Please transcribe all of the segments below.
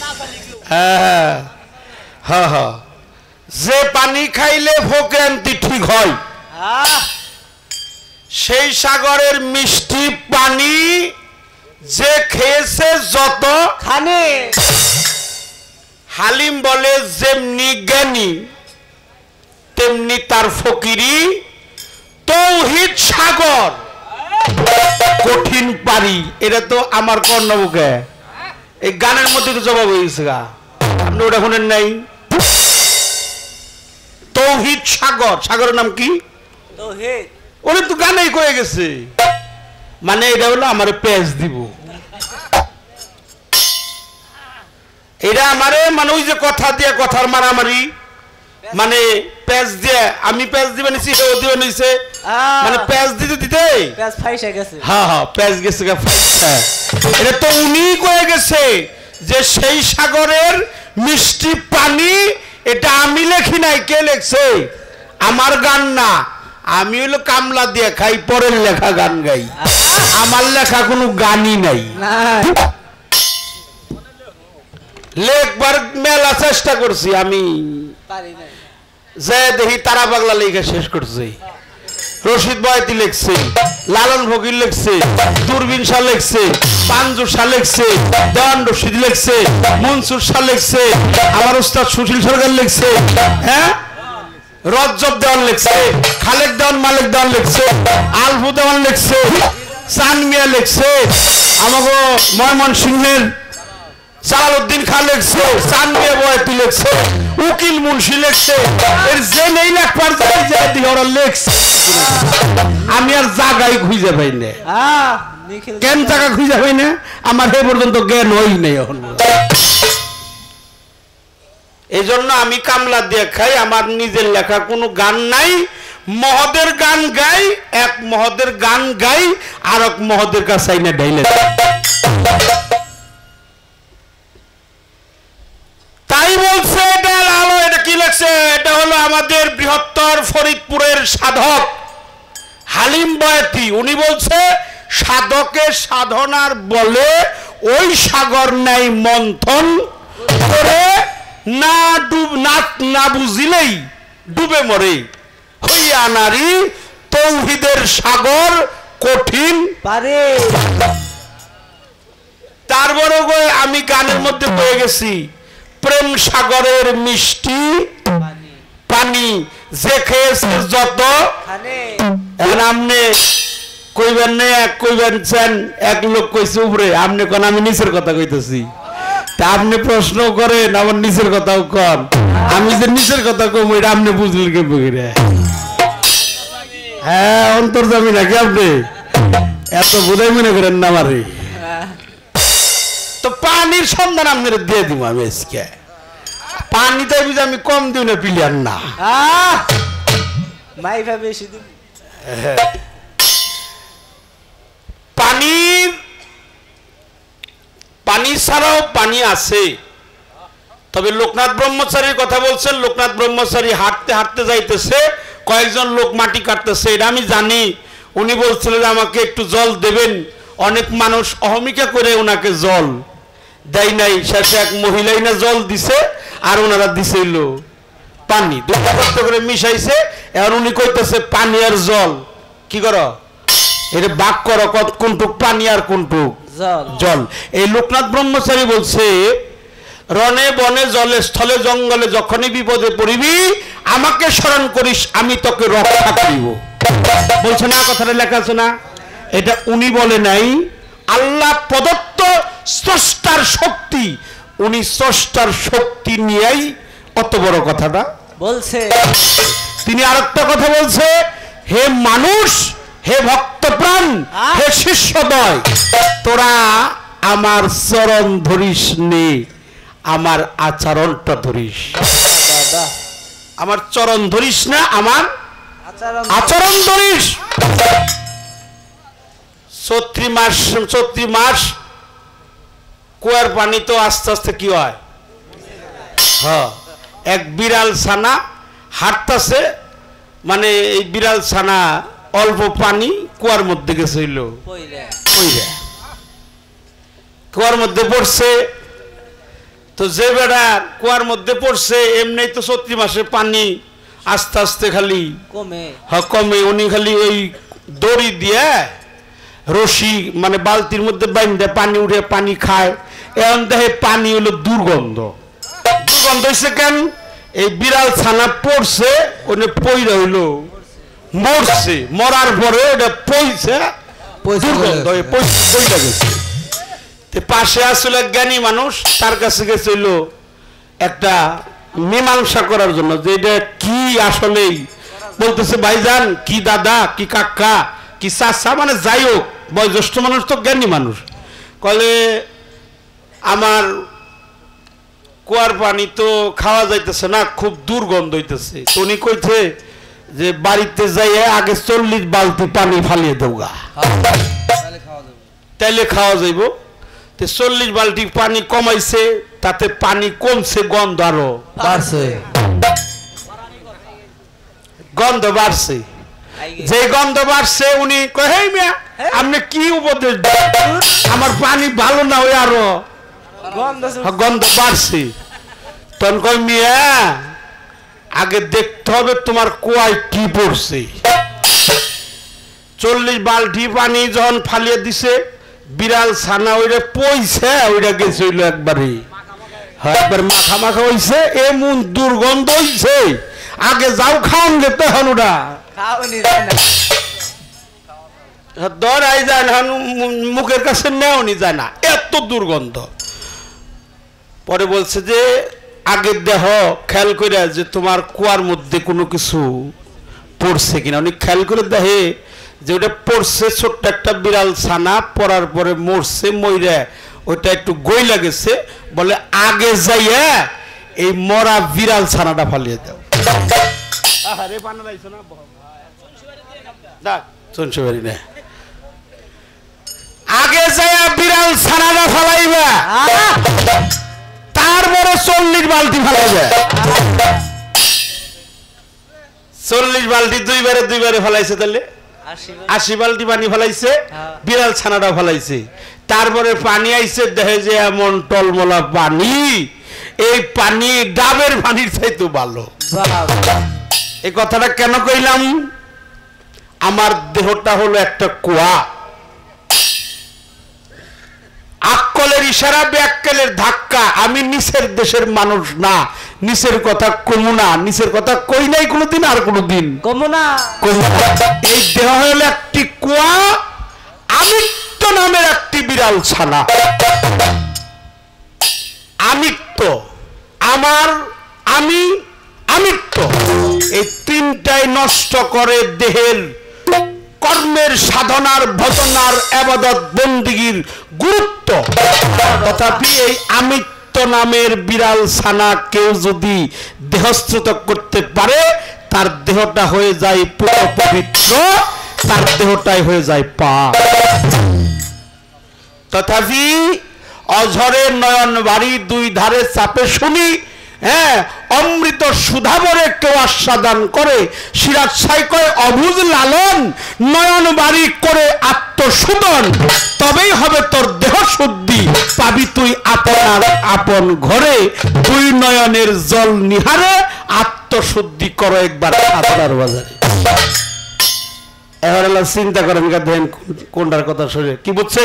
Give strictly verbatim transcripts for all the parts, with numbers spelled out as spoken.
হ্যাঁ হ্যাঁ হ্যাঁ যে পানি খাইলে ভোগান্তি ঠিক হয় সেই সাগরের মিষ্টি পানি যে খেয়েছে যত খানে হালিম বলে যেমনি জ্ঞানী তেমনি তার ফকিরি তৌহিদ সাগর কঠিন পারি এটা তো আমার কর্ণবুকে এই গানের মধ্যে তো জবাব হয়েছে গা আপনি ওটা শুনেন নাই তৌহিদ সাগর সাগরের নাম কি তৌহিদ ওরে তো গানেই কয়ে গেছে মানে এটা হলো আমার পেজ দিব এটা আমারে মানে ওই যে কথা দিয়ে কথার মারামারি মানে পেজ দিয়ে আমি পেজ দিবে নিছি ও দিবে নিছে মানে পেজ দিতে দিতে পেজ ফাইসা গেছে হ্যাঁ হ্যাঁ পেজ গেছে গা ফাইসা এটা তো উনি কয়ে গেছে যে সেই সাগরের মিষ্টি পানি এটা আমি লেখি নাই কে লেখছে আমার গান না আমি হলো কামলা দিয়ে খাই পরের লেখা গান গাই আমার লেখা কোনো গানই নাই লেখবার মেলা চেষ্টা করছি আমি যে দেখি তারা পাগলা লেখা শেষ করছে রশিদ বয়াতি লেখছে লালন ফকির লেখছে দূরবীন শাহ লেখছে পাঞ্জু শাহ লেখছে দেওয়ান রশিদ লেখছে মনসুর শাহ লেখছে আমার উস্তাদ সুশীল সরকার লেখছে হ্যাঁ রজ্জব দেওয়ান লেখছে খালেক দেওয়ান মালিক দেওয়ান লেখছে আলফু দেওয়ান লেখছে চান মিয়া লেখছে আমাকে ময়মন সিংহের জালালউদ্দিন খান লেখছে চান মিয়া বয়াতি লেখছে উকিল মুন্সি লেখছে এর যে নেই লেখবার যায় যে দিহরা লেখছে আমি আর জায়গায় খুঁজে পাই না কেন জায়গা খুঁজে পাই না আমার এ পর্যন্ত জ্ঞান হই নাই এখন এই জন্য আমি কামলা দিয়ে খাই আমার নিজের লেখা কোনো গান নাই মহদের গান গাই এক মহদের গান গাই আর এক মহদের কাছে না ডাইলে তাই বলছে এটা আলো এটা কি লেখছে এটা হলো আমাদের বৃহত্তর ফরিদপুরের সাধক হালিম বয়াতি উনি বলছে সাধকের সাধনার বলে ওই সাগর নাই মন্থন করে না ডুব না না বুঝিলেই ডুবে মরে হইয়া নারী তৌহিদের সাগর কঠিন পারে তারপর আমি গানের মধ্যে পেয়ে গেছি প্রেম সাগরের মিষ্টি পানি যে খেয়েছে যত এখন আপনি কইবেন না এক কইবেন চান এক লোক কইছে উপরে আপনি কোন আমি নিচের কথা কইতেছি তা আপনি প্রশ্ন করেন আমার নিচের কথাও কন আমি যে নিচের কথা কম এটা আপনি বুঝলেন কে বইরে হ্যাঁ অন্তর্জামী নাকি আপনি এত বোধাই মনে করেন না আমারে তো পানির সন্ধান আপনাদের দিয়ে দিব আমি আজকে পানিতে বুঝে আমি কম দিই না প্লেয়ার না পানির পানি ছাড়াও পানি আছে তবে লোকনাথ ব্রহ্মচারীর কথা বলছেন লোকনাথ ব্রহ্মচারী হাঁটতে হাঁটতে যাইতেছে কয়েকজন লোক মাটি কাটতেছে এটা আমি জানি উনি বলছিলেন আমাকে একটু জল দেবেন অনেক মানুষ অহমিকা করে ওনাকে জল দেয় নাই শেষে এক মহিলাই না জল দিছে আর ওনারা দিছিল পানি দুটো কষ্ট করে মিশাইছে আর উনি কইতেছে পানি আর জল কি করো এটা বাক করো কত কোনটুক পানি আর কোনটুক জল এই লোকনাথ ব্রহ্মচারী বলছে রনে বনে জলে স্থলে জঙ্গলে যখনই বিপদে পড়িবি আমাকে স্মরণ করিস আমি তোকে রক্ষা করিব বলছে না কথাটা লেখা আছে না এটা উনি বলে নাই আল্লাহ প্রদত্ত স্রষ্টার শক্তি উনি স্রষ্টার শক্তি নিয়েই অত বড় কথাটা বলছে তিনি আরেকটা কথা বলছে হে মানুষ হে ভক্তপ্রাণ হে শিষ্যদয় তোরা আমার চরণ ধরিস নে আমার আচরণটা ধরিস আমার চরণ ধরিস না আমার আচরণ ধরিস চৈত্রি মাস চৈত্রি মাস কুয়ার পানি তো আস্তে আস্তে কি হয় হ্যাঁ এক বিড়াল ছানা হাঁটতেছে মানে এই বিড়াল ছানা অল্প পানি কুয়ার মধ্যে গেছিল কুয়ার মধ্যে পড়ছে তো যে বেড়া কুয়ার মধ্যে পড়ছে এমনি তো চৈত্র মাসে পানি আস্তে আস্তে খালি কমে হ্যাঁ কমে উনি খালি ওই দড়ি দিয়ে রশি মানে বালতির মধ্যে বাইন্ধে পানি উঠে পানি খায় এখন দেখে পানি হলো দুর্গন্ধ দুর্গন্ধ হয়েছে কেন এই বিড়াল ছানা পড়ছে ওনে পইরা হইলো মরছে মরার পরে ওটা পইছে দুর্গন্ধ পইলা গেছে পাশে আসলে জ্ঞানী মানুষ তার কাছে গেছে হইলো একটা মীমাংসা করার জন্য যে এটা কি আসলেই বলতেছে ভাইজান কি দাদা কি কাকা কি চাচা মানে যাই হোক বয়োজ্যেষ্ঠ মানুষ তো জ্ঞানী মানুষ কলে আমার কুয়ার পানি তো খাওয়া যাইতেছে না খুব দুর্গন্ধ হইতেছে তো উনি কইছে যে বাড়িতে যাইয়ে আগে চল্লিশ বালতি পানি ফালিয়ে দেওগা তাইলে খাওয়া যাইব চল্লিশ বালতি পানি কমাইছে তাতে পানি কমছে গন্ধ আরো বাড়ছে গন্ধ বাড়ছে যে গন্ধ বাড়ছে উনি কয় হেই মিয়া আপনি কি উপদেশ দেন আমার পানি ভালো না ওই আরো গন্ধ বাড়ছে তখন কয় মিয়া আগে দেখতে হবে তোমার কুয়ায় কি পড়ছে চল্লিশ বালতি পানি যখন ফালিয়ে দিছে বিড়াল ছানা ওইটা পইছে ওইটা গেছে হইলো একবারে একবার মাখা মাখা হইছে এমন দুর্গন্ধ হইছে আগে যাও খাওন গে তখন ওটা ধরাই যায় না মুখের কাছে নেওনি যায় না এত দুর্গন্ধ পরে বলছে যে আগে দেহ খেয়াল করে যে তোমার কুয়ার মধ্যে কোনো কিছু পড়ছে কিনা উনি খেয়াল করে দেখে যে ওটা পড়ছে ছোট্ট একটা বিড়াল ছানা পড়ার পরে মরছে মইরা ওইটা একটু গইলা গেছে বলে আগে যাইয়া এই মরা বিড়াল ছানাটা ফালিয়ে দাও আরে পানা লাইছো না দেখ শুনছো বাড়ি না আগে যাইয়া বিড়াল ছানাটা ফালাইবা তারপরে চল্লিশ বালতি ফালাইবে চল্লিশ বালতি দুইবারে দুইবারে ফালাইছে তাহলে আশি বালতি পানি ফেলাইছে বিড়াল ছানাটা ফেলাইছে তারপরে পানি আইছে দেখে যে এমন টলমলা পানি এই পানি ডাবের পানির চাইতে ভালো এই কথাটা কেন কইলাম আমার দেহটা হলো একটা কুয়া আক্কলের ইশারা ব্যাক্কেলের ধাক্কা আমি নিচের দেশের মানুষ না নিচের কথা কমু না নিচের কথা কই নাই কোনোদিন আর কোনোদিন কমু না এই দেহ হলো একটি কুয়া আমিত্ব নামের একটি বিড়াল ছানা আমিত্ব আমার আমি আমিত্ব এই তিনটাই নষ্ট করে দেহের কর্মের সাধনার ভজনার ইবাদত বন্দিগির গুরুত্ব তথাপি এই আমিত্ব নামের বিড়াল ছানা কেউ যদি দেহস্ত্রত করতে পারে তার দেহটা হয়ে যায় পুরো পবিত্র তার দেহটাই হয়ে যায় পাপ তথাপি অঝরে নয়ন বাড়ি দুই ধারে চাপে শুনি হ্যাঁ অমৃত সুধাবরে কেউ আস্বাদন করে সিরাজ সাই কয় অবুজ লালন নয়ন বাড়ি করে আত্মশুদ্ধন তবেই হবে তোর দেহ শুদ্ধি পাবি তুই আপনার আপন ঘরে দুই নয়নের জল নিহারে আত্মশুদ্ধি করো একবার আপনার বাজারে এবার চিন্তা করেন দেখেন কোনটার কথা শুনে কি বুঝছে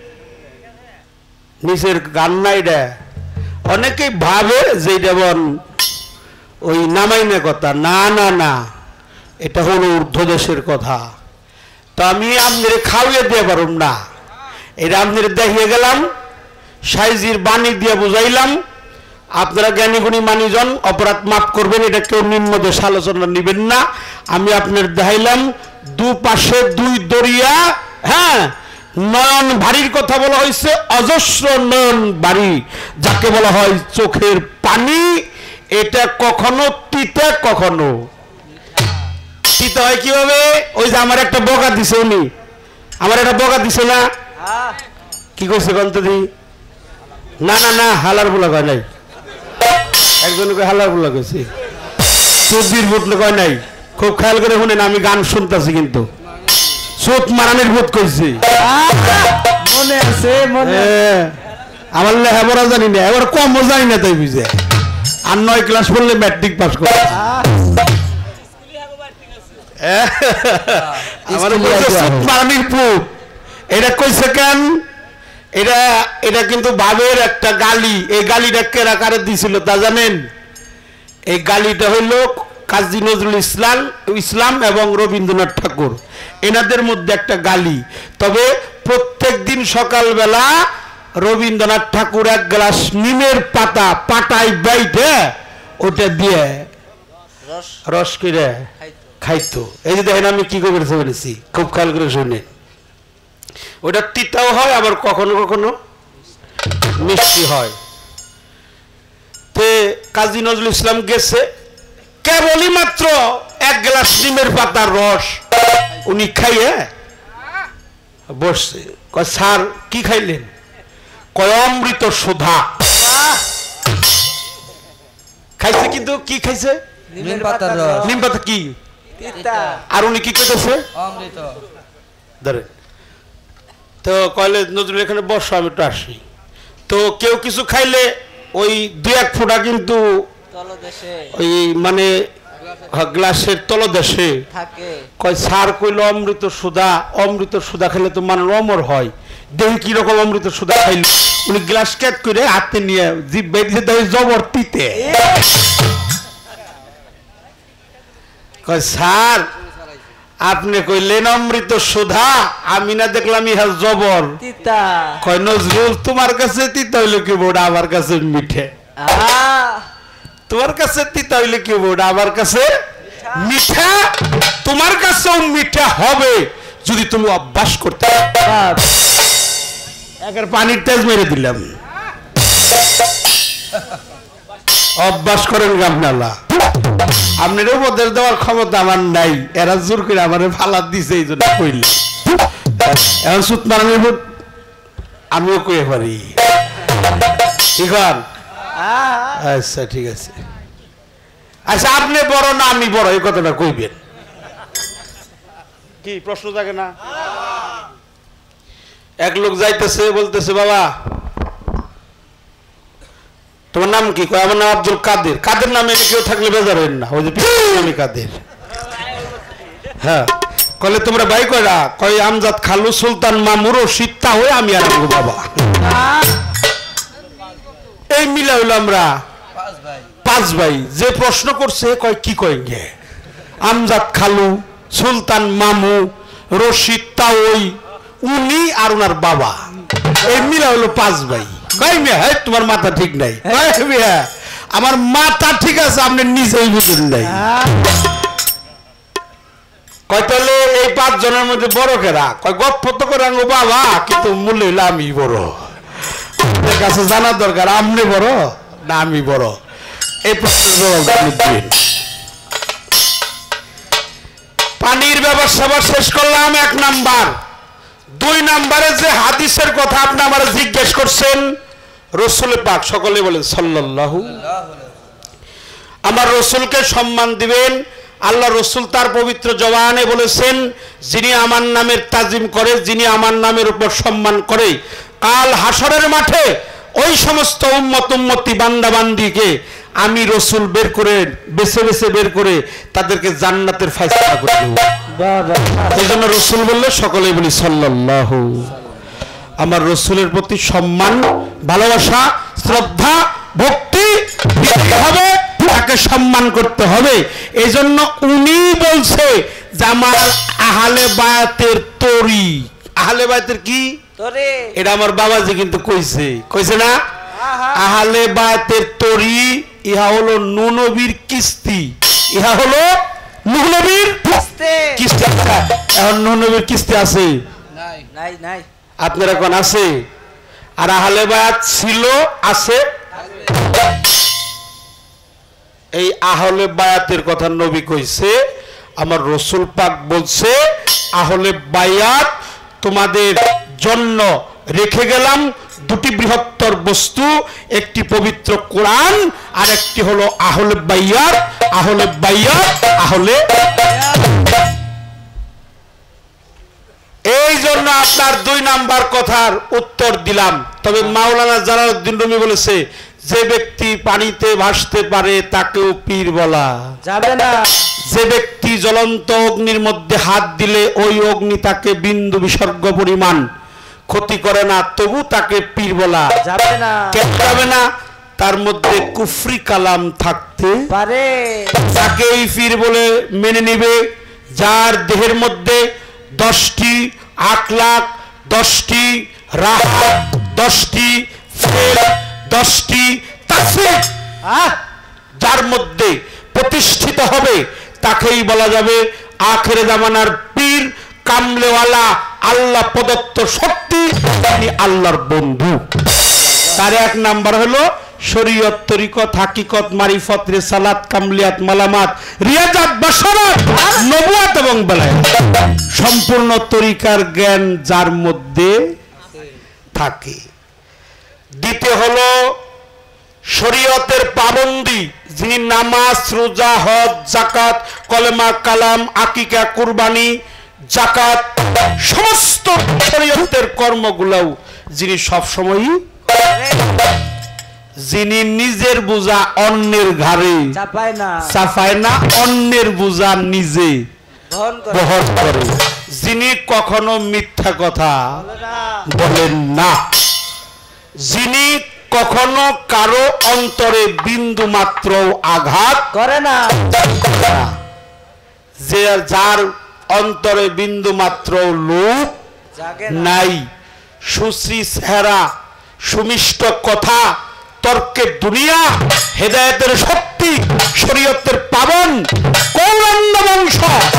নিচের গান নাই রে অনেকেই ভাবে যে যেমন ওই নামাইনা কথা না না না এটা হলো ঊর্ধ্ব দেশের কথা তো আমি আপনাদের খাওয়িয়ে দিয়ে পারুম না এটা আপনাদের দেখিয়ে গেলাম সাইজির বাণী দিয়ে বুঝাইলাম আপনারা জ্ঞানীগুণী মানিজন অপরাধ মাফ করবেন এটা কেউ নিম্নদেশ আলোচনা নেবেন না আমি আপনার দেখাইলাম দুপাশে দুই দরিয়া হ্যাঁ নয়ন বাড়ির কথা বলা হয়েছে অজস্র নয়ন বাড়ি যাকে বলা হয় চোখের পানি এটা কখনো তিতা কখনো তিতা হয় কিভাবে ওই যে আমার একটা বকা দিছে উনি আমার একটা বকা দিছে না কি করছে গন্ত দি না না না হালার বলা কয় নাই একজনকে হালার বলা গেছে চব্বিশ বুটলে কয় নাই খুব খেয়াল করে শুনেন আমি গান শুনতেছি কিন্তু চোট মারানের বোধ করছি মনে আছে মনে আমার লেখাপড়া জানি না, এবার কমও জানি না, তাই বুঝে আর নয় ক্লাস পড়লে ম্যাট্রিক পাস করে। এটা কইছে কেন? এটা এটা কিন্তু বাবের একটা গালি। এই গালিটা কেরা কারে দিছিল তা জানেন? এই গালিটা হইল কাজী নজরুল ইসলাম ইসলাম এবং রবীন্দ্রনাথ ঠাকুর, এনাদের মধ্যে একটা গালি। তবে প্রত্যেক দিন সকালবেলা রবীন্দ্রনাথ ঠাকুর এক গ্লাস নিমের পাতা পাটায় বাইটে ওটা দিয়ে রস করে খাইতো। এই যে দেখেন আমি কি করে বলেছি, খুব খেয়াল করে শুনে। ওটা তিতাও হয় আবার কখনো কখনো মিষ্টি হয়। তে কাজী নজরুল ইসলাম গেছে, কেবলই মাত্র এক গ্লাস নিমের পাতার রস উনি খাইয়ে বসছে। কয় স্যার কি খাইলেন? কয় অমৃত সুধা খাইছে। কিন্তু কি খাইছে? নিম পাতার রস। নিম পাতা কি? আর উনি কি কইতেছে? অমৃত। ধরেন তো কইলে নজরুল এখানে বসো, আমি একটু আসি। তো কেউ কিছু খাইলে ওই দুই এক ফোঁটা কিন্তু ওই মানে গ্লাসের তলদেশে থাকে। কয় স্যার কইল অমৃত সুধা, অমৃত সুধা খেলে তো মানুষ অমর হয়। দেখি কিরকম অমৃত সুধা খাইল। উনি গ্লাস ক্যাট করে হাতে নিয়ে জিভ বেঁধে দেয় জবর তিতে। কয় স্যার আপনি কইলেন অমৃত সুধা, আমি না দেখলাম ইহা জবর তিতা। কয় নজরুল তোমার কাছে তিতা হইলে কি বোর্ড, আমার কাছে মিঠে। তোমার কাছে তিতা হইলে কি বোর্ড, আমার কাছে মিঠা। তোমার কাছেও মিঠা হবে যদি তুমি অভ্যাস করতে। একের পানির তেজ মেরে দিলাম। অভ্যাস করেন গামনালা। আপনার উপদেশ দেওয়ার ক্ষমতা আমার নাই, এরা জোর করে আমার ফালাত দিছে, এই জন্য কইলে। এখন সুত মারানোর উপর আমিও কয়ে পারি। ঠিক আছে, আচ্ছা ঠিক আছে। আচ্ছা আপনি বড় না আমি বড়, এই কথাটা কইবেন। কি প্রশ্ন থাকে না? এক লোক যাইতেছে, বলতেছে বাবা তোমার নাম কি? কয় আমার নাম আব্দুল কাদের। কাদের নামে কেউ থাকলে বেজার হইন না, ওই যে আমি কাদের। হ্যাঁ কলে তোমরা ভাই কয়রা? কয় আমজাদ খালু সুলতান মামুর ও সীতা হয়ে আমি আর আমগো বাবা। এই মিলা হইল আমরা পাঁচ ভাই। যে প্রশ্ন করছে কয় কি কয় গে? আমজাদ খালু সুলতান মামু রশিদ তাওই উনি আর ওনার বাবা, এই মিলা হইল পাঁচ ভাই। কই মিয়া তোমার মাথা ঠিক নাই। আমার মাথা ঠিক আছে, আপনি নিজেই বুঝেন নাই। কয় তাহলে এই পাঁচ জনের মধ্যে বড় কেরা? কয় গপ্প তো করে আঙ্গো বাবা, কিন্তু মূল্য হইলে আমি বড়। আপনার কাছে জানা দরকার আপনি বড় না আমি বড়। এই প্রশ্নের জবাব আপনি দিন। পানির ব্যবস্থা শেষ করলাম এক নাম্বার। দুই নাম্বারে যে হাদিসের কথা আপনি আমার জিজ্ঞেস করছেন, রসুল পাক সকলে বলেন সাল্লাল্লাহু। আমার রসুলকে সম্মান দিবেন। আল্লাহ রসুল তার পবিত্র জবানে বলেছেন, যিনি আমার নামের তাজিম করে, যিনি আমার নামের উপর সম্মান করে, কাল হাসরের মাঠে ওই সমস্ত উম্মত উম্মতি বান্দা বান্দিকে আমি রসুল বের করে বেছে বেছে বের করে তাদেরকে জান্নাতের ফয়সালা করে দেব। এই জন্য রসুল বললে সকলেই বলি সাল্লাল্লাহু। আমার রসুলের প্রতি সম্মান, ভালোবাসা, শ্রদ্ধা, ভক্তি দিতে হবে, তাকে সম্মান করতে হবে। এই জন্য উনি বলছে যে আমার আহলে বায়াতের তরি। আহলে বায়াতের কি তরি? এটা আমার বাবাজি কিন্তু কইছে, কইছে না? আহলে বায়াতের তরি, ইহা হলো নূহ নবীর কিস্তি। ইহা হলো নূহ নবীর কিস্তি। এখন নূহ নবীর কিস্তি আছে? নাই নাই নাই। আপনারা কোন আছে? আর আহলে বায়াত ছিল, আছে। এই আহলে বায়াতের কথা নবী কইছে, আমার রসুল পাক বলছে আহলে বায়াত তোমাদের জন্য রেখে গেলাম দুটি বৃহত্তর বস্তু, একটি পবিত্র কোরআন আর একটি হলো আহলে বায়াত। আহলে বায়াত আহলে এই জন্য আপনার দুই নাম্বার কথার উত্তর দিলাম। তবে মাওলানা জালালউদ্দিন রুমি বলেছে যে ব্যক্তি পানিতে ভাসতে পারে তাকেও পীর বলা যাবে না। যে ব্যক্তি জ্বলন্ত অগ্নির মধ্যে হাত দিলে ওই অগ্নি তাকে বিন্দু বিসর্গ পরিমাণ ক্ষতি করে না, তবু তাকে পীর বলা যাবে না। কেন যাবে না? তার মধ্যে কুফরি কালাম থাকতে পারে, তাকে এই পীর বলে মেনে নিবে। যার দেহের মধ্যে দশটি আখলাক, দশটি রাহাত, দশটি ফেল, দশটি তাসবিহ যার মধ্যে প্রতিষ্ঠিত হবে তাকেই বলা যাবে আখেরে জামানার পীর, কামলেওয়ালা, আল্লাহ প্রদত্ত শক্তি, তিনি আল্লাহর বন্ধু। তার এক নাম্বার হলো শরীয়ত, তরিকত, হাকিকত, মারিফত, রিসালাত, কামলিয়াত, মালামাত, রিয়াজাত, বাশারাত, নবুয়াত এবং বেলায়েত। সম্পূর্ণ তরিকার জ্ঞান যার মধ্যে থাকে। দ্বিতীয় হলো শরীয়তের পাবন্দি, যিনি নামাজ, রোজা, হজ, যাকাত, কলেমা, কালাম, আকিকা, কুরবানি, যাকাত, সমস্ত শরীয়তের কর্মগুলোও যিনি সবসময়ই, যিনি নিজের বোঝা অন্যের ঘাড়ে চাপায় না, চাপায় না, অন্যের বোঝা নিজে বহন করে, যিনি কখনো মিথ্যা কথা বলেন না, যিনি কখনো কারো অন্তরে বিন্দু মাত্র আঘাত করে না, যে যার অন্তরে বিন্দু মাত্র লোভ নাই, সুশ্রী চেহারা, সুমিষ্ট কথা, তর্কের দুনিয়া, হেদায়েতের শক্তি, শরীয়তের পাবন, কৌরণ্য বংশ,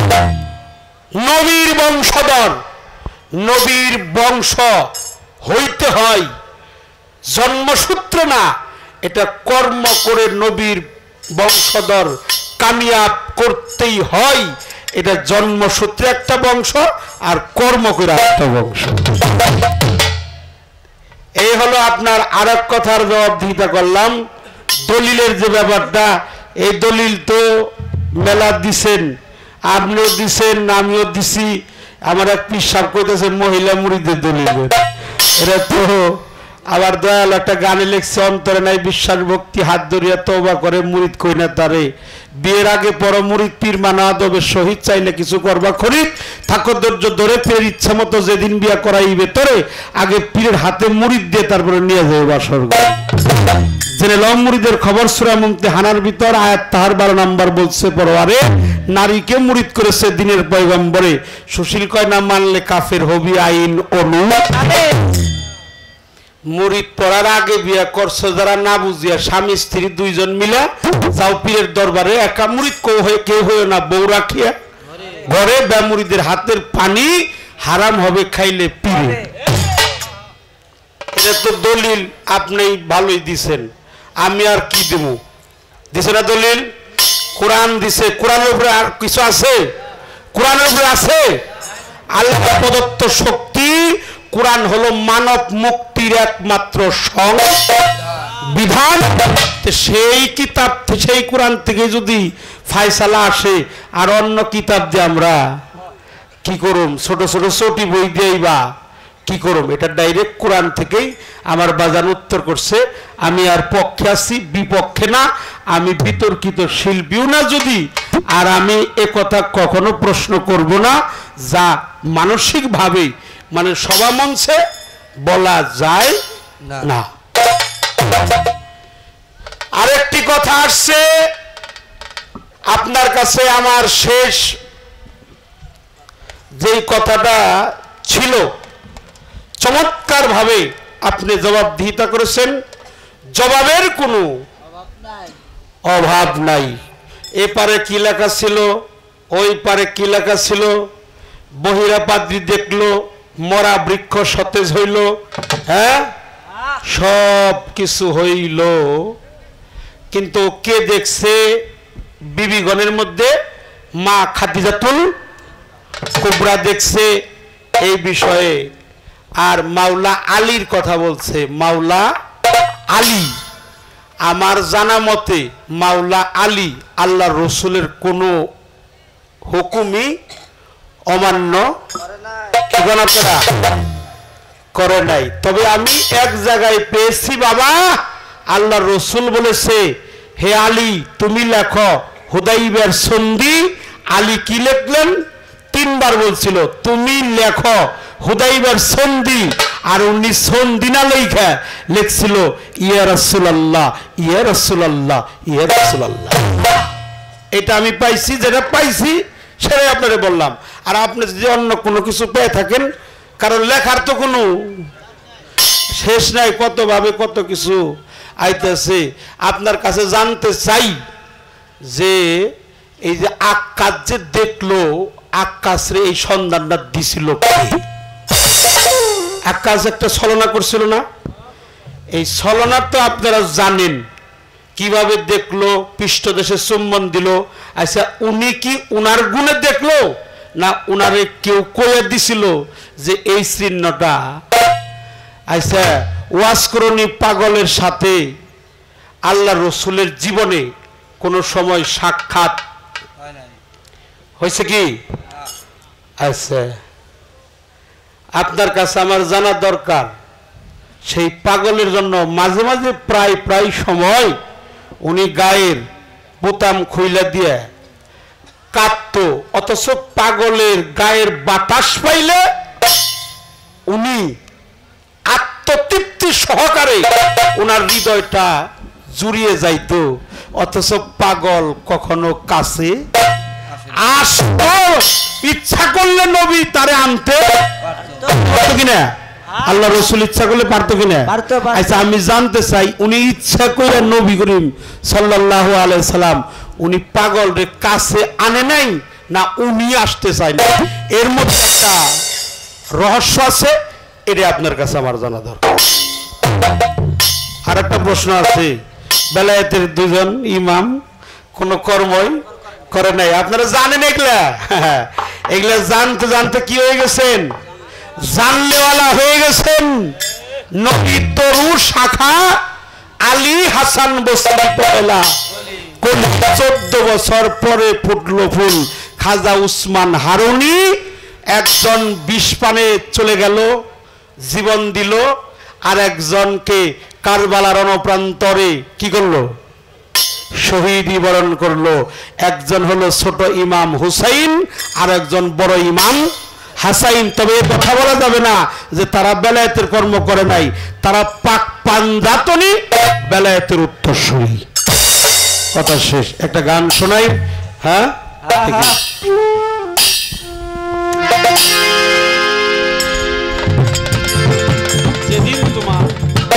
নবীর বংশধর। নবীর বংশ হইতে হয় জন্মসূত্র না, এটা কর্ম করে নবীর বংশধর কামিয়াব করতেই হয়। এটা জন্মসূত্রে একটা বংশ আর কর্ম করে একটা বংশ। এই হলো আপনার আর এক কথার জবাবদিহিতা করলাম। দলিলের যে ব্যাপারটা, এই দলিল তো মেলা দিছেন, আপনিও দিছেন, আমিও দিছি। আমার এক পিসাব কইতেছে মহিলা মুরিদের দলিলের, এটা তো আবার দয়াল একটা গানে লিখছে, অন্তরে নাই বিশ্বাস ভক্তি, হাত ধরিয়া তওবা করে মুরিদ কই না তারে, বিয়ের আগে পর মুরিদ পীর মানা দবে শহীদ, চাইলে কিছু করবা খরিদ, থাকো ধৈর্য ধরে ফের ইচ্ছা মতো যেদিন বিয়া করাইবে তোরে, আগে পীরের হাতে মুরিদ দিয়ে তারপরে নিয়ে যাবে বাসর ঘরে। জেনে লম মুরিদের খবর সূরা মুমতাহানার ভিতর আয়াত তাহার বারো নাম্বার বলছে, পরওয়ারে নারীকে মুরিদ করেছে দিনের পয়গম্বরে, সুশীল কয় না মানলে কাফের হবি আইন অনু। মুরিদ পড়ার আগে বিয়া করছো যারা না বুঝিয়া, স্বামী স্ত্রী দুইজন মিলা যাও পীরের দরবারে, একা মুরিদ কেউ হয়ে কেউ হয়ে না, বউ রাখিয়া ঘরে, বেমুরিদের হাতের পানি হারাম হবে খাইলে পীরে। এটা তো দলিল আপনি ভালোই দিছেন, আমি আর কি দেব? দিছে না দলিল? কোরআন দিছে, কোরআনের উপরে আর কিছু আছে? কোরআনের উপরে আছে আল্লাহ প্রদত্ত শক্তি। কোরআন হলো মানব মুক্তির একমাত্র সংবিধান। সেই কিতাব, সেই কোরআন থেকে যদি ফায়সালা আসে আর অন্য কিতাব দিয়ে আমরা কি করুম? ছোট ছোট চটি বই দিয়েই বা কি করুম? এটা ডাইরেক্ট কোরআন থেকেই আমার বাজান উত্তর করছে। আমি আর পক্ষে আছি, বিপক্ষে না, আমি বিতর্কিত শিল্পীও না যদি, আর আমি এ কথা কখনো প্রশ্ন করব না যা মানসিকভাবে মানে সভা মঞ্চে বলা যায় না। আরেকটি কথা আসছে আপনার কাছে, আমার শেষ যেই কথাটা ছিল চমৎকার ভাবে আপনি জবাবদিহিতা করেছেন, জবাবের কোনো অভাব নাই। এপারে কি লেখা ছিল, ওই পারে কি লেখা ছিল, বহিরা পাদ্রী দেখলো, মরা বৃক্ষ সতেজ হইল, হ্যাঁ সব কিছু হইল, কিন্তু কে দেখছে? বিবিগণের মধ্যে মা খাদিজাতুল কুবরা দেখছে এই বিষয়ে। আর মাওলা আলীর কথা বলছে, মাওলা আলী, আমার জানা মতে মাওলা আলী আল্লাহ রসুলের কোনো হুকুমই অমান্য এখন আপনারা করে নাই। তবে আমি এক জায়গায় পেয়েছি বাবা, আল্লাহ রসুল বলেছে, হে আলী তুমি লেখো হুদাইবিয়ার সন্ধি। আলী কি লিখলেন? তিনবার বলছিল তুমি লেখো হুদাইবিয়ার সন্ধি, আর উনি সন্ধি না লেখা লিখছিল ইয়া রাসূলুল্লাহ, ইয়া রাসূলুল্লাহ, ইয়া রাসূলুল্লাহ। এটা আমি পাইছি, যেটা পাইছি সেটাই আপনারা বললাম। আর আপনি যদি অন্য কোনো কিছু পেয়ে থাকেন, কারণ লেখার তো কোনো শেষ নাই, কত ভাবে কত কিছু আইতেছে। আপনার কাছে জানতে চাই যে এই যে আক্কাস যে দেখলো, আক্কাসরে এই সন্ধানটা দিছিল কে? আক্কাস একটা ছলনা করছিল না? এই ছলনা তো আপনারা জানেন, কিভাবে দেখলো, পৃষ্ঠদেশে চুম্বন দিল। আচ্ছা উনি কি উনার গুণে দেখলো, না উনারে কেউ কয়ে দিছিল যে এই চিহ্নটা? আচ্ছা ওয়াজ করনি পাগলের সাথে আল্লাহ রসুলের জীবনে কোনো সময় সাক্ষাৎ হয়েছে কি? আচ্ছা আপনার কাছে আমার জানা দরকার, সেই পাগলের জন্য মাঝে মাঝে প্রায় প্রায় সময় উনি গায়ের বোতাম খুইলা দিয়ে কাঁদত, অথচ পাগলের গায়ের বাতাস পাইলে উনি আত্মতৃপ্তি সহকারে ওনার হৃদয়টা জুড়িয়ে যাইত, অথচ পাগল কখনো কাছে আসতো। ইচ্ছা করলে নবী তারে আনতে পারতো কিনা? আল্লাহ রসুল ইচ্ছা করলে পারতো কিনা? আচ্ছা আমি জানতে চাই, উনি ইচ্ছা করে নবী করিম সাল্লাল্লাহু আলাইহি সাল্লাম উনি পাগল রে কাছে আনে নাই, না উনি আসতে চায় না? এর মধ্যে একটা রহস্য আছে, এটা আপনার কাছে আমার জানা দরকার। আর একটা প্রশ্ন আছে, বেলায়েতের দুজন ইমাম কোন কর্মই করে নাই, আপনারা জানেন এগুলা? এগুলা জানতে জানতে কি হয়ে গেছেন? জানলেওয়ালা হয়ে গেছেন। নবী তরু শাখা আলী হাসান বসরি পয়লা, কোন চোদ্দ বছর পরে ফুটলো ফুল। খাজা উসমান হারুনি একজন বিষ পানে চলে গেল, জীবন দিল, আর একজনকে কারবালার রণপ্রান্তরে কি করলো? শহীদি বরণ করলো। একজন হলো ছোট ইমাম হুসাইন, আর একজন বড় ইমাম হাসাইন। তবে কথা বলা যাবে না যে তারা বেলায়েতের কর্ম করে নাই, তারা পাক পাঞ্জাতনি বেলায়েতের উত্তরসূরি। কথা শেষ। একটা গান শোনাই। হ্যাঁ যেদিন তোমার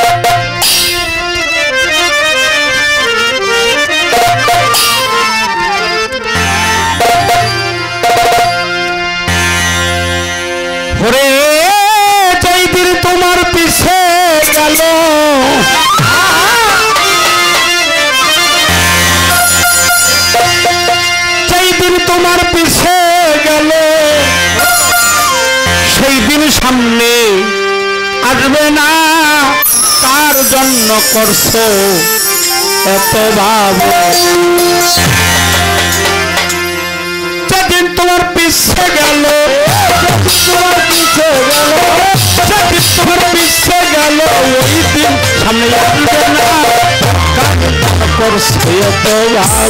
ওরে যেদিন তোমার পিছে গেল, যেদিন তোমার পিছে গেল, সেই দিন সামনে আসবে না। কার জন্য করছো এত ভাব? যেদিন তোমার পিছে গেল, তোমার পিছে গেল, যেদিন তোমার পিছে গেল, ওই দিন সামনে আসবে না। কার জন্য করছো এত ভাব?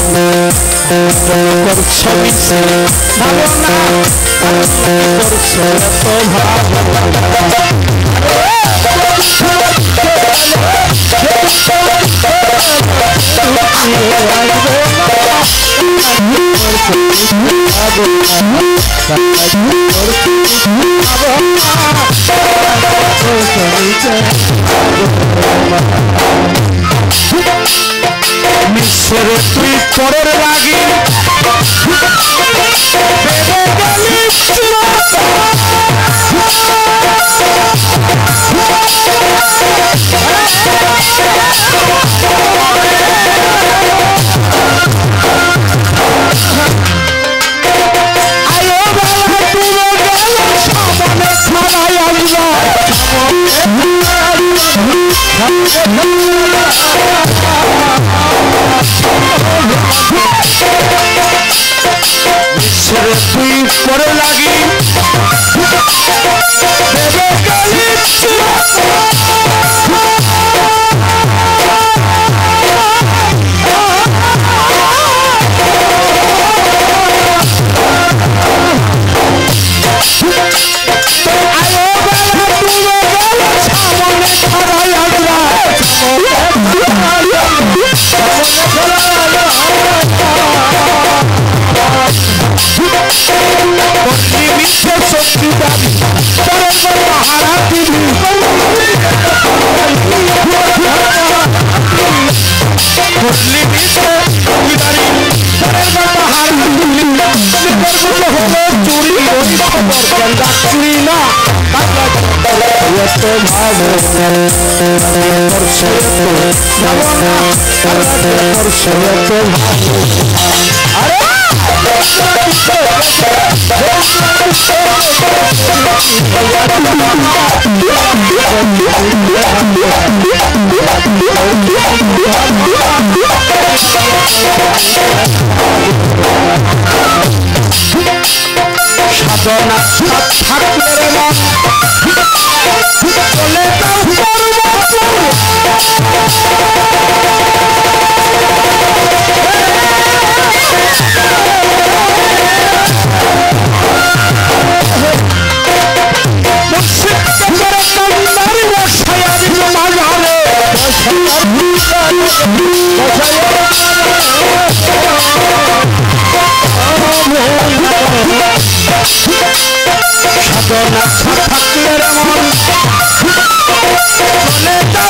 করছো পিছে ভাবো না, করছো এত ভাব? মিশ্রে তুই পরের লাগি ছেড়ে তুই পরে লাগি দেবে গালি সাধনা থাকলে রে মন চলে যাও সাধনা থাকলে রে মন চলে যাও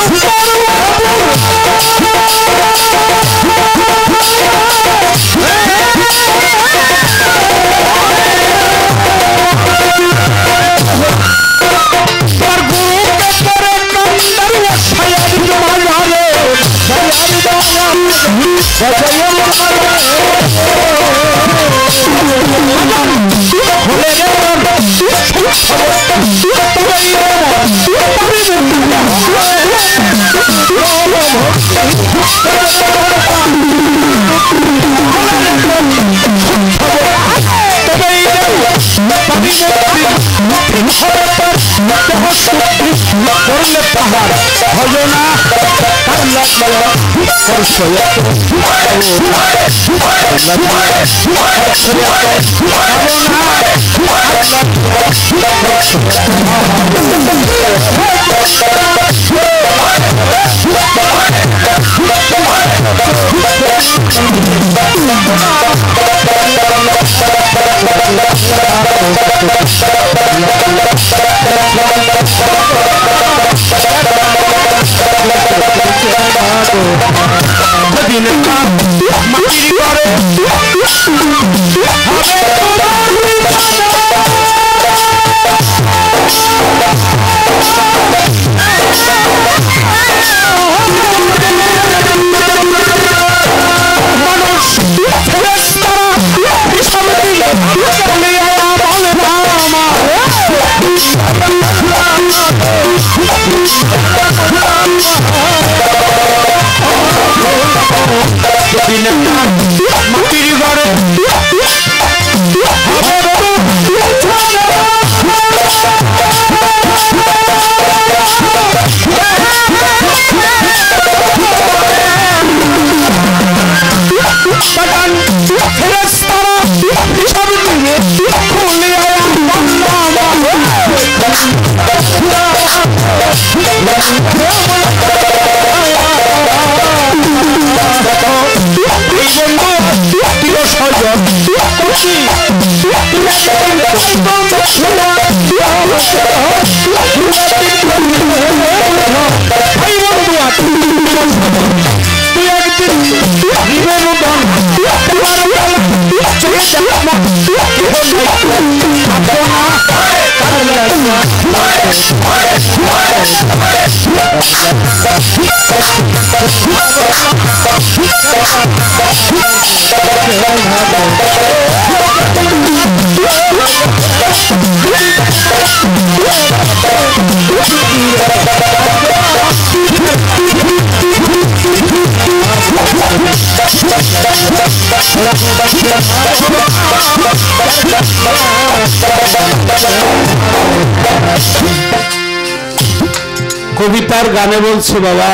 কবিতার গানে বলছে বাবা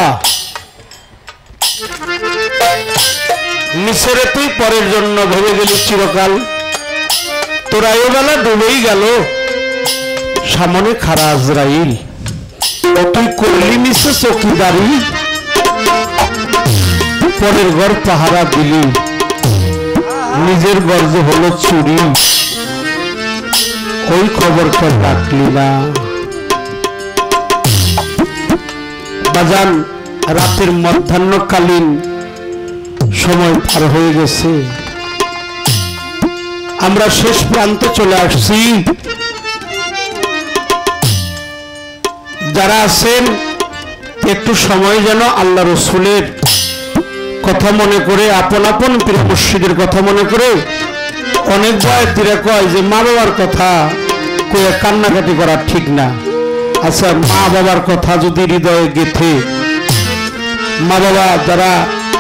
মিশরে তুই পরের জন্য ভেবে গেলি চিরকাল তোরা এ বেলা ডুবেই গেল সামনে খারা আজরাইল তুই করলি মিশে চৌকিদারি পরের ঘর পাহারা দিলি নিজের গর্জ হলো চুরি ওই খবরটা রাখলি না বাজান রাতের মধ্যাহ্নকালীন সময় পার হয়ে গেছে আমরা শেষ প্রান্তে চলে আসছি যারা আছেন একটু সময় যেন আল্লাহ রসুলের কথা মনে করে আপন আপন পীর মুর্শিদের কথা মনে করে অনেক বয়সীরা কয় যে মা বাবার কথা কয়ে কান্নাকাটি করা ঠিক না আচ্ছা মা বাবার কথা যদি হৃদয়ে গেঁথে মা বাবা যারা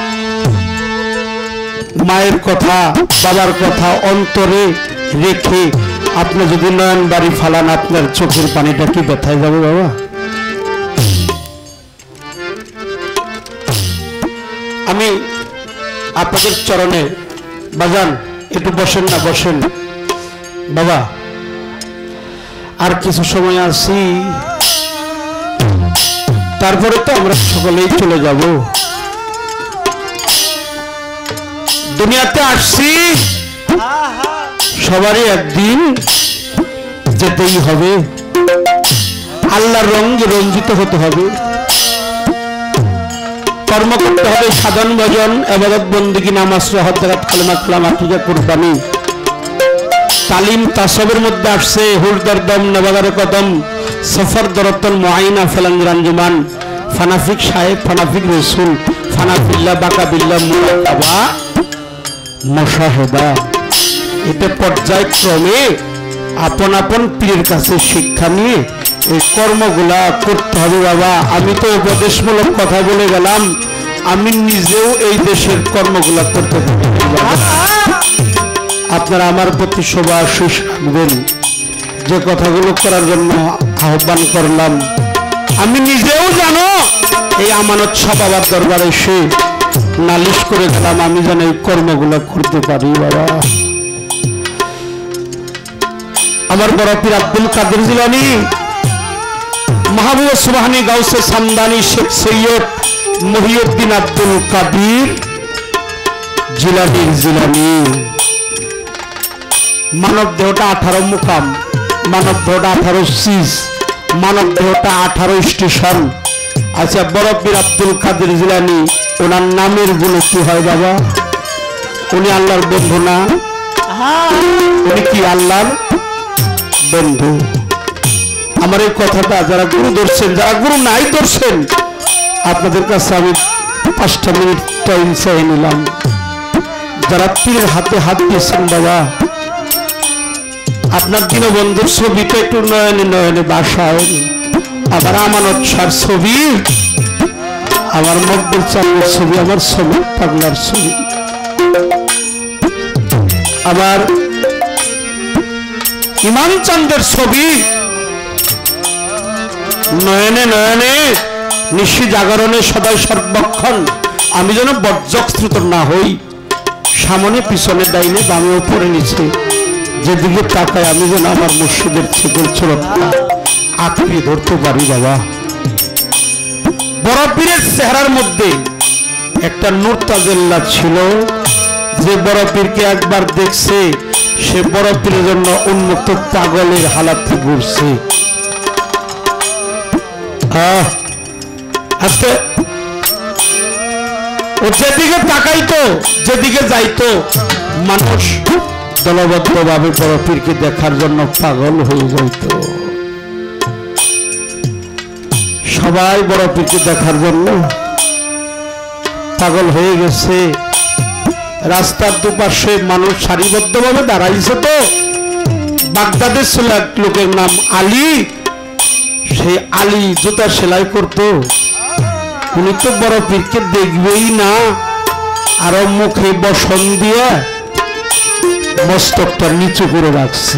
মায়ের কথা বাবার কথা অন্তরে রেখে আপনি যদি নয়ন বাড়ি ফালান আপনার চোখের পানিটা কি ব্যথায় যাবে বাবা আমি আপনাদের চরণে বাজান একটু বসেন না বসেন বাবা আর কিছু সময় আছি তারপরে তো আমরা সকলেই চলে যাব দুনিয়াতে আসছি সবারই একদিন যেতেই হবে আল্লাহর রঙে রঞ্জিত হতে হবে কর্ম করতে হবে সাধন ভজন ইবাদত বন্দেগী নামাজ হজ যাকাত কালেমা কালাম আকিকা কুরবানি তালিম তাসবের মধ্যে আসছে হুরদার দম নবাগার কদম সফর দরতন মুআইনা ফলাঙ্গির আঞ্জুমান ফানাফিক সাহেব ফানাফিক রসুল ফানাফিল্লাহ বাকা বিল্লাহ মুরাকাবা মুশাহাদা এটা পর্যায়ক্রমে আপন আপন পীরের কাছে শিক্ষা নিয়ে এই কর্মগুলা করতে হবে বাবা আমি তো উপদেশমূলক কথা বলে গেলাম আমি নিজেও এই দেশের কর্মগুলা করতে পারি আপনারা আমার প্রতি শুভাশীষ রাখবেন যে কথাগুলো করার জন্য আহ্বান করলাম আমি নিজেও জানো এই আমানত শাহ বাবার দরবারে এসে নালিশ করে গেলাম আমি যেন এই কর্মগুলো করতে পারি বাবা আমার বড় পীর আব্দুল কাদের জিলানী মাহবুব সুবহানী গাউসে সামদানি শেখ সৈয়দ মহিউদ্দিন আব্দুল কাদির জিলানী জিলানী মানব দেহটা আঠারো মুকাম মানব দেহটা আঠারো সিজ মানব দেহটা আঠারো স্টেশন আচ্ছা বড় পীর আব্দুল কাদের জিলানী ওনার নামের গুণ কি হয় বাবা উনি আল্লাহর বন্ধু না উনি কি আল্লাহর বন্ধু আমার এই কথাটা যারা গুরু ধরছেন যারা গুরু নাই ধরছেন আপনাদের কাছে আমি পাঁচটা মিনিট টাইম চাই নিলাম যারা পীরের হাতে হাত দিয়েছেন বাবা আপনার দীনবন্ধুর ছবিটা একটু নয়নে নয়নে বাসায় আবার আমানত শাহর ছবি আমার মকবুল চাঁদের ছবি আমার ছবি পাগলার ছবি আবার ইমাম চাঁদের ছবি নয়নে নয়নে নিশি জাগরণে সদাই সর্বক্ষণ আমি যেন বজ্রস্ত্রুত না হই সামনে পিছনে ডাইনে বামে উপরে নিচে যেদিকে তাকায় আমি যেন আমার মুর্শিদের ছিগল ছোড়া আঁকড়ে ধরতে পারি বাবা বড় পীরের চেহারার মধ্যে একটা নূর তাজাল্লা ছিল যে বড় পীরকে একবার দেখছে সে বড় পীরের জন্য উন্মুক্ত পাগলের হালাতে ঘুরছে আজকে ও যেদিকে তাকাইতো যেদিকে যাইতো মানুষ দলবদ্ধ ভাবে বড় পীরকে দেখার জন্য পাগল হয়ে যাইত সবাই বড় পীরকে দেখার জন্য পাগল হয়ে গেছে রাস্তার দুপাশে মানুষ সারিবদ্ধ ভাবে দাঁড়াইছে তো বাগদাদের ছিল এক লোকের নাম আলী সেই আলী জুতা সেলাই করত উনি তো বড় পীরকে দেখবেই না আর মুখে বসন দিয়ে মস্তকটা নিচু করে রাখছে।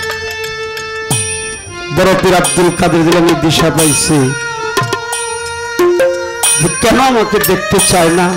বড় পীর আব্দুল কাদের জিলানী দিশা পাইছে কেন আমাকে দেখতে চায় না,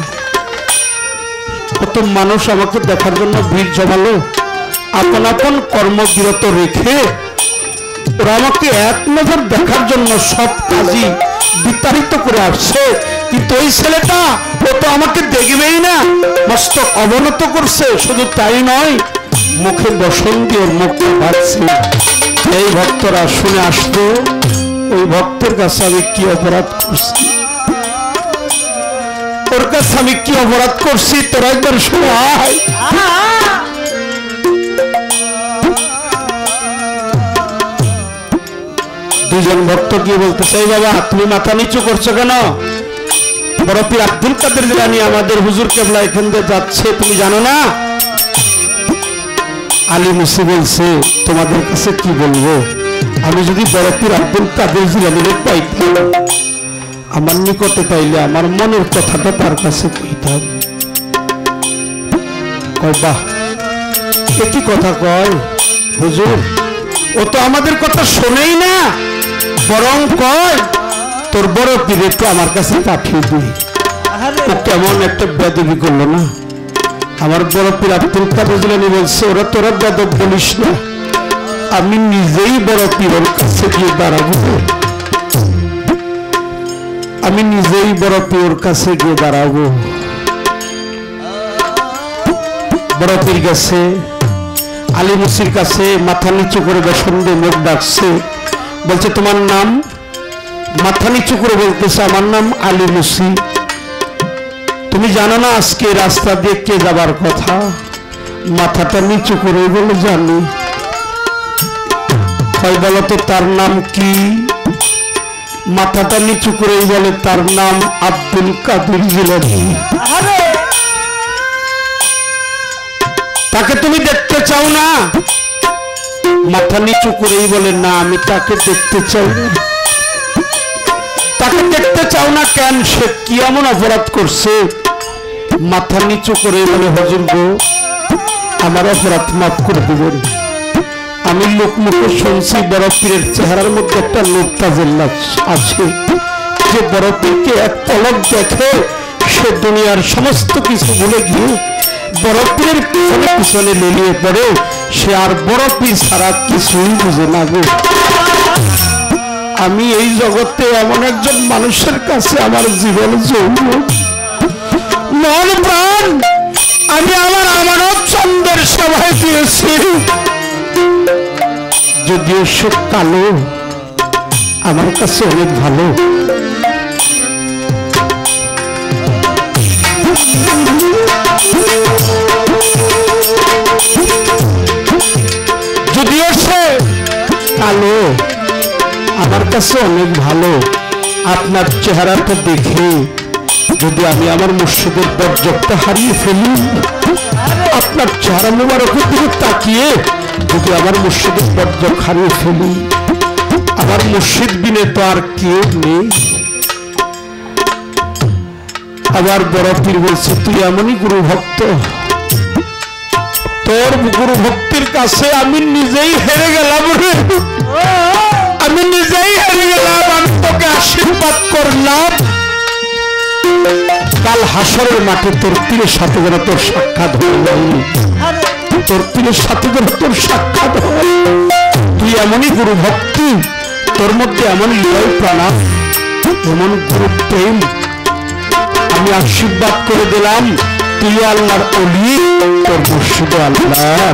কত মানুষ আমাকে দেখার জন্য ভিড় জমালো, আপন আপন কর্মবিরত রেখে ওরা আমাকে এক নজর দেখার জন্য সব কাজই বিতাড়িত করে আসছে, কিন্তু ওই ছেলেটা ও তো আমাকে দেখবেই না, মস্তক অবনত করছে। শুধু তাই নয়, মুখে বসন দিয়ে ওর মুখটা বাঁধছে। এই ভক্তরা শুনে আসতো, ওই ভক্তের কাছে আমি কি অপরাধ করছি, ওর কাছে আমি কি অপরাধ করছি, তোরা একবার শুনে আয়। দুজন ভক্ত কি বলতে চাই, বাবা তুমি মাথা নিচু করছো কেন? বড় পীর আব্দুল কাদের জিলানী আমাদের হুজুর কেবলা এখান দিয়ে যাচ্ছে, তুমি জানো না? আলী মুসি বলছে তোমাদের কাছে কি বলবো, আমি যদি বড় পীর আব্দুল কাদের জিলানীকে পাইতাম, আমার নিকটে পাইলে আমার মনের কথাটা তার কাছে কইতাম। কয় বাহ, একই কথা কয় হুজুর, ও তো আমাদের কথা শোনেই না, বরং কয় তোর বড় পীর একটু আমার কাছে পাঠিয়ে দিই। ও কেমন একটা বেদবি করলো না। আমার বড় পীর আব্দুল কাদের জিলানী বলছে ওরা তোরা বেদব বলিস না, আমি নিজেই বড় পীরের কাছে গিয়ে দাঁড়াবো, আমি নিজেই বড় পীরের কাছে গিয়ে দাঁড়াবো। বড় পীর গেছে, আলী মুসির কাছে মাথা নিচু করে বসন দিয়ে মুখ ডাকছে, বলছে তোমার নাম? মাথা নিচু করে বলতেছে আমার নাম আলী মুসি। তুমি জানো না আজকে রাস্তা দিয়ে কে যাবার কথা? মাথাটা নিচু করে বলে জানি। হয় বলো তো তার নাম কি? মাথাটা নিচু করেই বলে তার নাম আব্দুল কাদের জিলানী। তাকে তুমি দেখতে চাও না? মাথা নিচু করেই বলে না, আমি তাকে দেখতে চাই না। তাকে দেখতে চাও না কেন? সে কি এমন অপরাধ করছে? মাথা নিচু করে বলে হুজুর গো, আমার অপরাধ মাফ করে দেবেন। আমি লোকমুখে শুনছি বড় পীরের চেহারার মধ্যে একটা লোক তাজেল্লা আছে, যে বড় পীরকে এক পলক দেখে সে দুনিয়ার সমস্ত কিছু ভুলে গিয়ে বড় পীরের পিছনে পিছনে লেলিয়ে পড়ে, সে আর বড় পীর ছাড়া কিছুই বুঝে না গো। আমি এই জগতে এমন একজন মানুষের কাছে আমার জীবন যৌন মন প্রাণ আমি আমার আমানত চন্দ্রের সভায় দিয়েছি, যদিও সে কালো, আমার কাছে অনেক ভালো। যদিও সে কালো, আমার কাছে অনেক ভালো। আপনার চেহারাটা দেখে যদি আমি আমার মুর্শিদের বরজতটা হারিয়ে ফেলি, আপনার চেহারা মোবারকের দিকে তাকিয়ে যদি আমার মুর্শিদের বরজত হারিয়ে ফেলি, আমার মুর্শিদ বিনে তো আর কেউ নেই। আবার বড় পীর বলছে তুই এমনই গুরু ভক্ত, তোর গুরু ভক্তির কাছে আমি নিজেই হেরে গেলাম রে, আমি নিজেই হেরে গেলাম। আমি তোকে আশীর্বাদ করলাম, কাল হাসরের মাঠে তোর পীরের সাথে যেন তোর সাক্ষাৎ হয়ে যায়, তোর পীরের সাথে যেন তোর সাক্ষাৎ হয়। তুই এমনই গুরু ভক্তি, তোর মধ্যে এমন হৃদয় প্রাণাম, এমন গুরু প্রেম, আমি আশীর্বাদ করে দিলাম তুই আল্লাহর ওলি, তোর মুর্শিদ আল্লাহর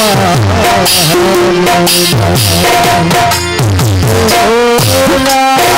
আমার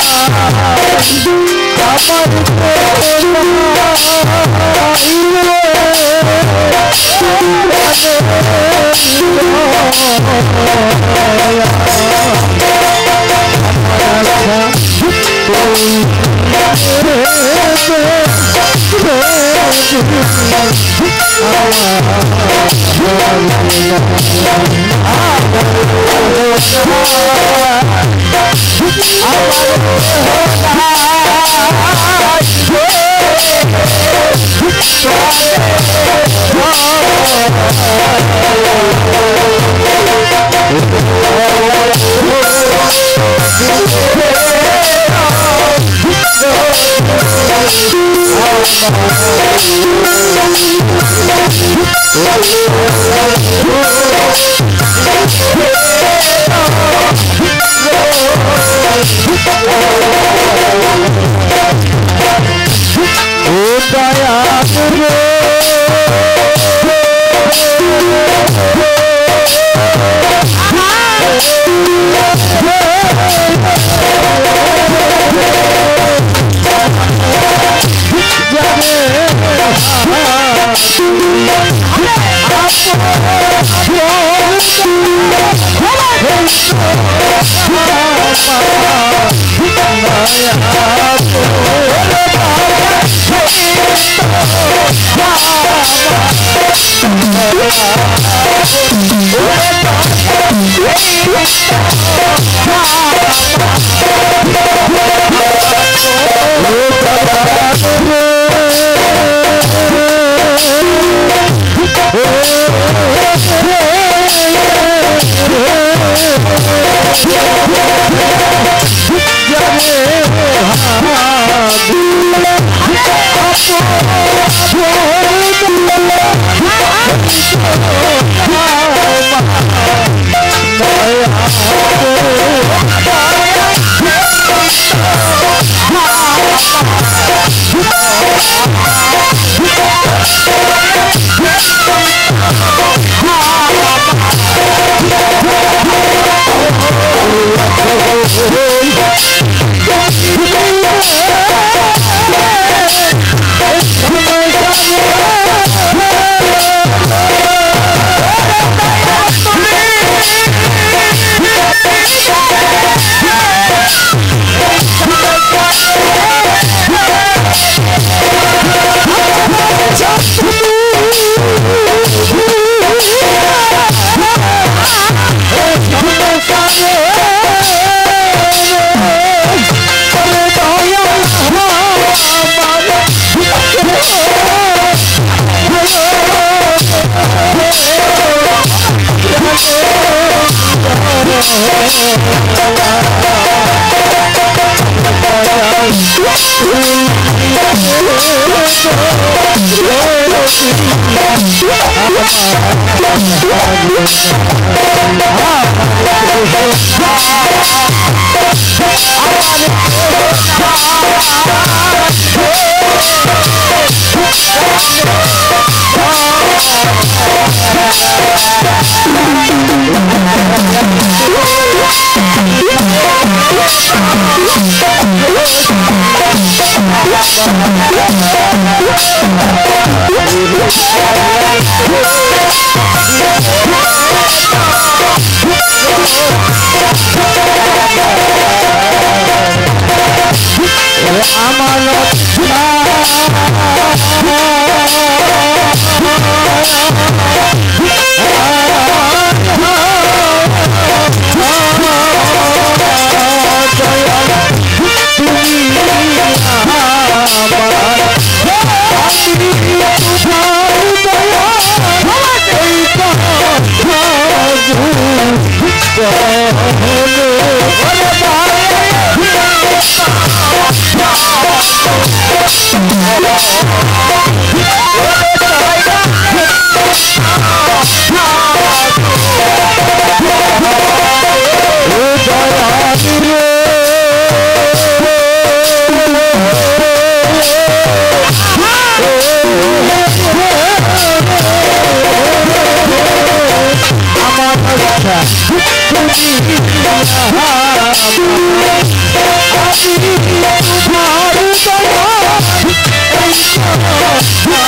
Oh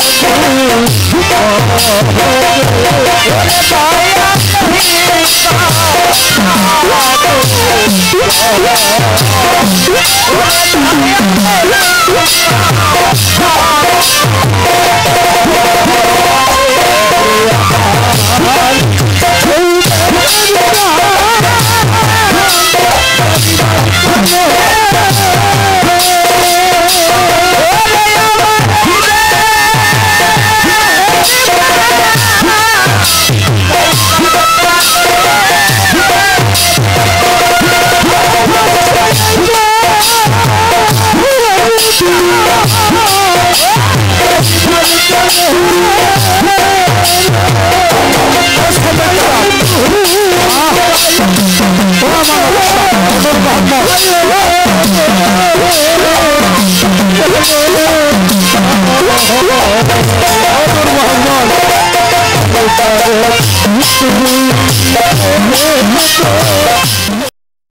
Oh,